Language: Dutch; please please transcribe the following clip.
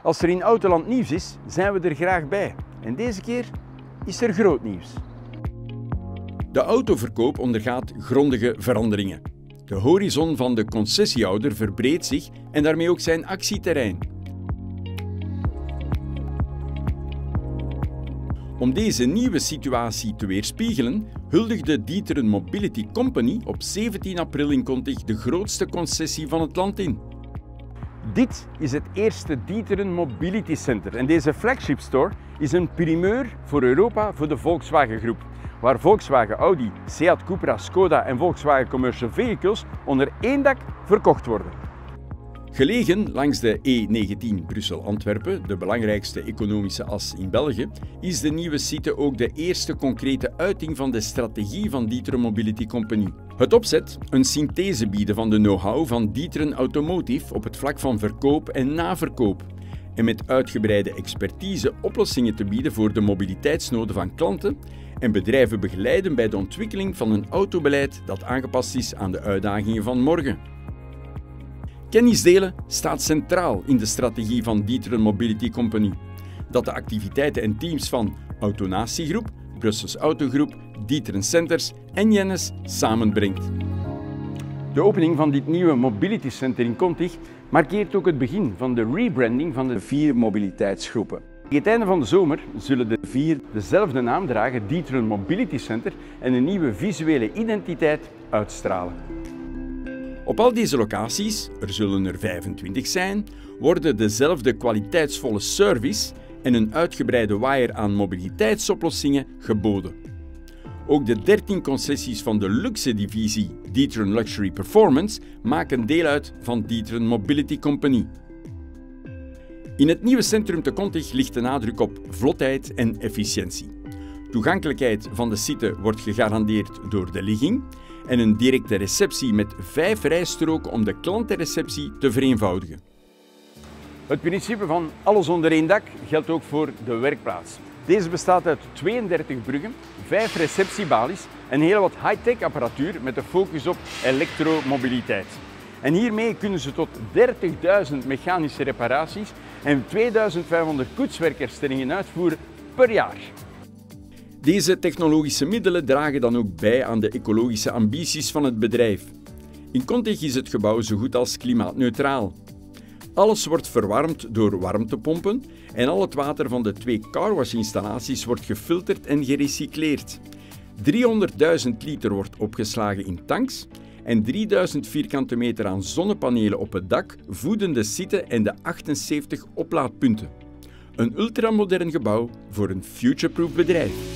Als er in Autoland nieuws is, zijn we er graag bij. En deze keer is er groot nieuws. De autoverkoop ondergaat grondige veranderingen. De horizon van de concessiehouder verbreedt zich en daarmee ook zijn actieterrein. Om deze nieuwe situatie te weerspiegelen, huldigde D'Ieteren Mobility Company op 17 april in Kontich de grootste concessie van het land in. Dit is het eerste D'Ieteren Mobility Center en deze flagship store is een primeur voor Europa voor de Volkswagen Groep, waar Volkswagen, Audi, Seat Cupra, Skoda en Volkswagen Commercial Vehicles onder één dak verkocht worden. Gelegen langs de E19 Brussel-Antwerpen, de belangrijkste economische as in België, is de nieuwe site ook de eerste concrete uiting van de strategie van D'Ieteren Mobility Company. Het opzet, een synthese bieden van de know-how van D'Ieteren Automotive op het vlak van verkoop en naverkoop. En met uitgebreide expertise oplossingen te bieden voor de mobiliteitsnoden van klanten en bedrijven begeleiden bij de ontwikkeling van een autobeleid dat aangepast is aan de uitdagingen van morgen. Kennis delen staat centraal in de strategie van D'Ieteren Mobility Company, dat de activiteiten en teams van Autonatiegroep, Brussels Autogroep, D'Ieteren Centers en Jennes samenbrengt. De opening van dit nieuwe Mobility Center in Kontich markeert ook het begin van de rebranding van de 4 mobiliteitsgroepen. Tegen het einde van de zomer zullen de 4 dezelfde naam dragen, D'Ieteren Mobility Center, en een nieuwe visuele identiteit uitstralen. Op al deze locaties, er zullen er 25 zijn, worden dezelfde kwaliteitsvolle service en een uitgebreide waaier aan mobiliteitsoplossingen geboden. Ook de 13 concessies van de luxe divisie D'Ieteren Luxury Performance maken deel uit van D'Ieteren Mobility Company. In het nieuwe centrum te Kontich ligt de nadruk op vlotheid en efficiëntie. Toegankelijkheid van de site wordt gegarandeerd door de ligging en een directe receptie met 5 rijstroken om de klantenreceptie te vereenvoudigen. Het principe van alles onder één dak geldt ook voor de werkplaats. Deze bestaat uit 32 bruggen, 5 receptiebalies en heel wat high-tech apparatuur met de focus op elektromobiliteit. En hiermee kunnen ze tot 30.000 mechanische reparaties en 2500 koetswerkerstellingen uitvoeren per jaar. Deze technologische middelen dragen dan ook bij aan de ecologische ambities van het bedrijf. In Kontich is het gebouw zo goed als klimaatneutraal. Alles wordt verwarmd door warmtepompen en al het water van de 2 carwash-installaties wordt gefilterd en gerecycleerd. 300.000 liter wordt opgeslagen in tanks en 3000 vierkante meter aan zonnepanelen op het dak voeden de site en de 78 oplaadpunten. Een ultramodern gebouw voor een futureproof bedrijf.